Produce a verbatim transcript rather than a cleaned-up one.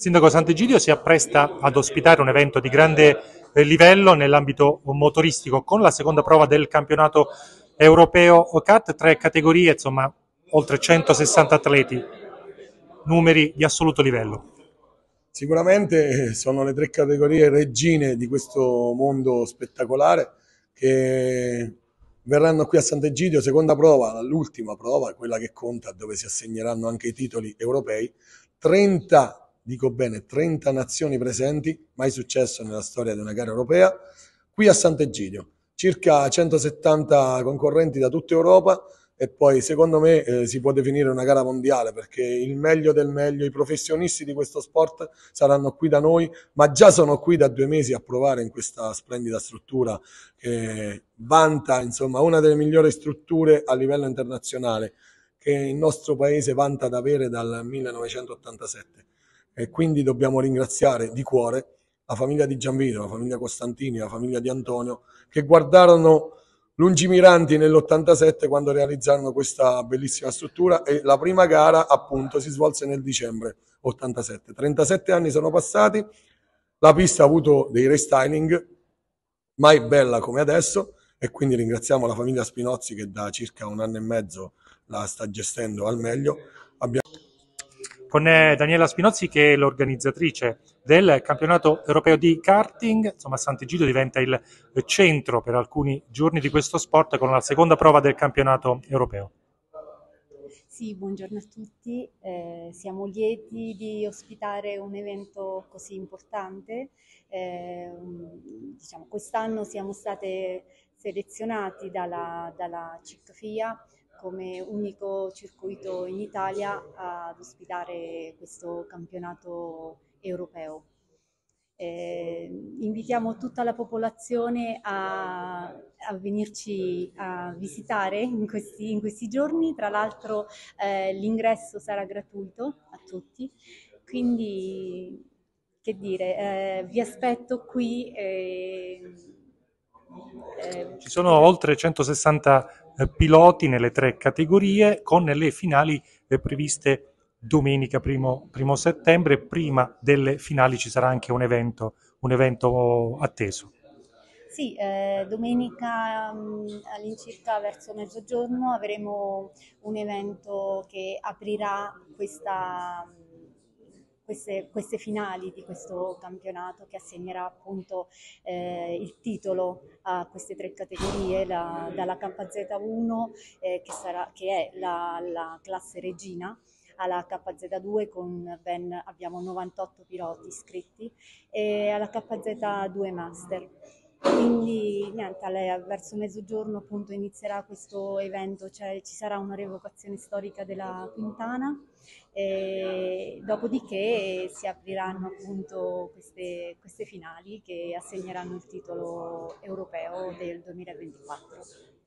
Sindaco Sant'Egidio si appresta ad ospitare un evento di grande eh, livello nell'ambito motoristico con la seconda prova del campionato europeo C A T, tre categorie, insomma oltre centosessanta atleti, numeri di assoluto livello. Sicuramente sono le tre categorie regine di questo mondo spettacolare che verranno qui a Sant'Egidio, seconda prova, l'ultima prova, quella che conta, dove si assegneranno anche i titoli europei. trenta, dico bene, trenta nazioni presenti, mai successo nella storia di una gara europea, qui a Sant'Egidio. Circa centosettanta concorrenti da tutta Europa e poi secondo me eh, si può definire una gara mondiale perché il meglio del meglio, i professionisti di questo sport saranno qui da noi, ma già sono qui da due mesi a provare in questa splendida struttura che vanta insomma una delle migliori strutture a livello internazionale che il nostro paese vanta ad avere dal millenovecentottantasette e quindi dobbiamo ringraziare di cuore la famiglia di Gianvito, la famiglia Costantini, la famiglia di Antonio che guardarono lungimiranti nell'ottantasette quando realizzarono questa bellissima struttura e la prima gara appunto si svolse nel dicembre ottantasette. trentasette anni sono passati, la pista ha avuto dei restyling, mai bella come adesso e quindi ringraziamo la famiglia Spinozzi che da circa un anno e mezzo la sta gestendo al meglio. Abbiamo Con eh, Daniela Spinozzi che è l'organizzatrice del campionato europeo di karting, insomma Sant'Egidio diventa il centro per alcuni giorni di questo sport con la seconda prova del campionato europeo. Sì, buongiorno a tutti, eh, siamo lieti di ospitare un evento così importante. Eh, diciamo, quest'anno siamo state selezionati dalla, dalla C I C F I A come unico circuito in Italia ad ospitare questo campionato europeo. Eh, invitiamo tutta la popolazione a, a venirci a visitare in questi, in questi giorni, tra l'altro eh, l'ingresso sarà gratuito a tutti, quindi che dire, eh, vi aspetto qui. Eh, eh, Ci sono oltre centosessanta eh, piloti nelle tre categorie con le finali eh, previste domenica primo, primo settembre. Prima delle finali ci sarà anche un evento, un evento atteso. Sì, eh, domenica mh, all'incirca verso mezzogiorno avremo un evento che aprirà questa, mh, queste, queste finali di questo campionato che assegnerà appunto eh, il titolo a queste tre categorie, la- dalla K Z uno eh, che, sarà, che è la, la classe regina alla K Z due con ben abbiamo novantotto piloti iscritti e alla K Z due Master. Quindi niente, alle- verso mezzogiorno appunto inizierà questo evento, cioè ci sarà una rievocazione storica della Quintana e dopodiché si apriranno appunto queste, queste finali che assegneranno il titolo europeo del duemilaventiquattro.